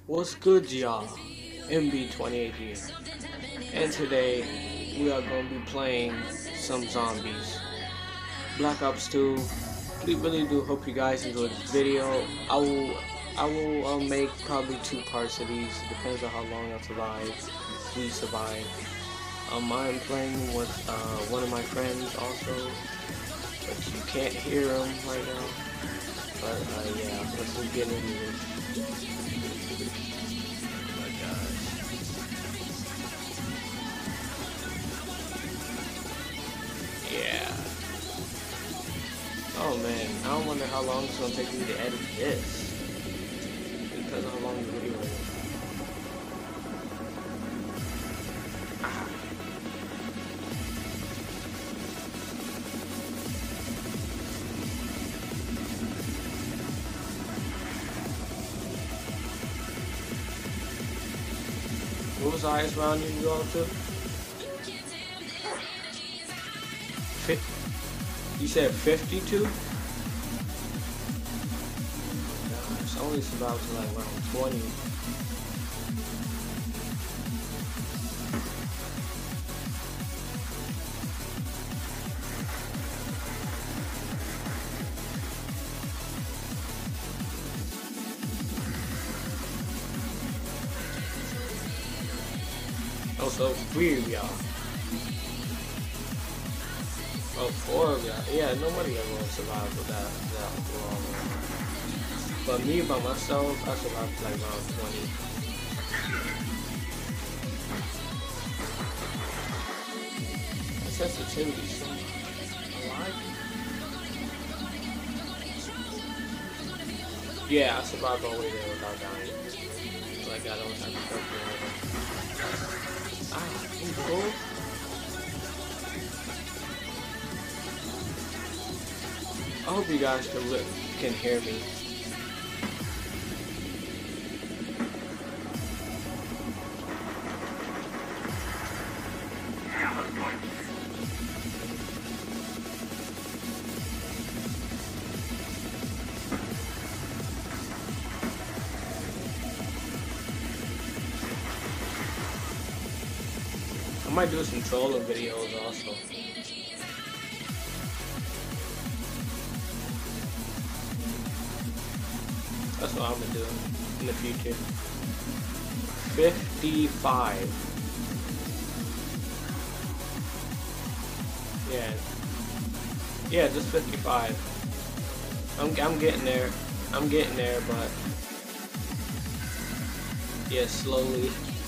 What's good, y'all? MB28 here, and today we are going to be playing some zombies. Black Ops 2. We really do hope you guys enjoyed this video. I will make probably 2 parts of these. Depends on how long I survive. We survive. I'm playing with one of my friends also, but you can't hear him right now. But yeah, let's just get into this. Yeah. Oh man, I wonder how long it's gonna take me to edit this. Because of how long the video is. What was the highest round you go up to? You said 52? Gosh, I only survived to like round 20. Oh, so 3 of y'all. Oh, 4 of y'all. Yeah, nobody ever will survive with that long. But me by myself, I survived to like round 20. That sensitivity so alive. Yeah, I survived all the way there without dying. Like I don't have to cover. Ah, you cool? I hope you guys can hear me. I might do some trolling videos also. That's what I'm gonna do in the future. 55. Yeah, just 55. I'm getting there. I'm getting there, but yeah, slowly.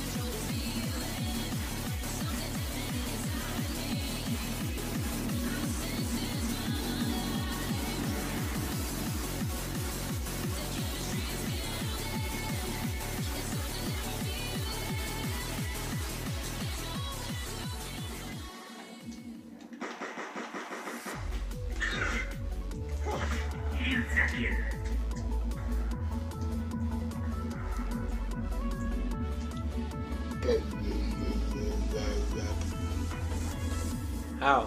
How?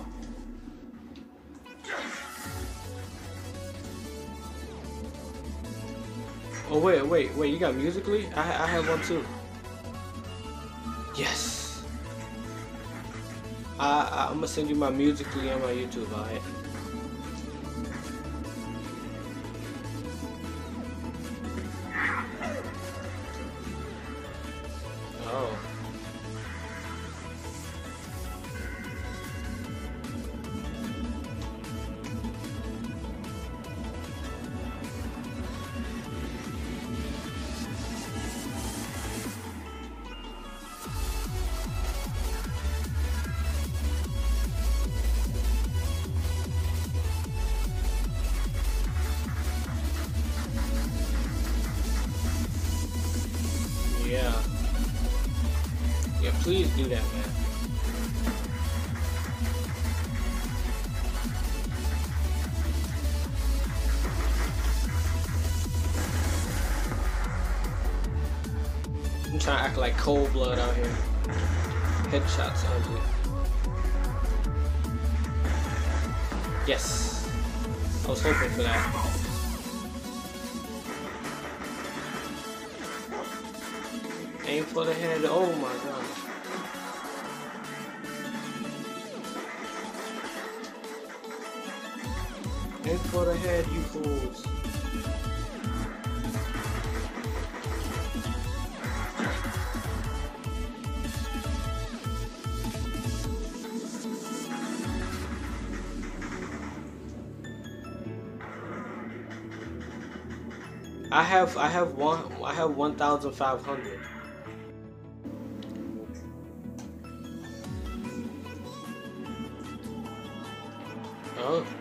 Oh wait, you got Musically? I have one too. Yes. I'm gonna send you my Musically on my YouTube, alright? Oh. Yeah, please do that, man. I'm trying to act like cold blood out here. Headshots only. Yes. I was hoping for that. Aim for the head. Oh my gosh. Aim for the head, you fools. I have 1,500. Oh.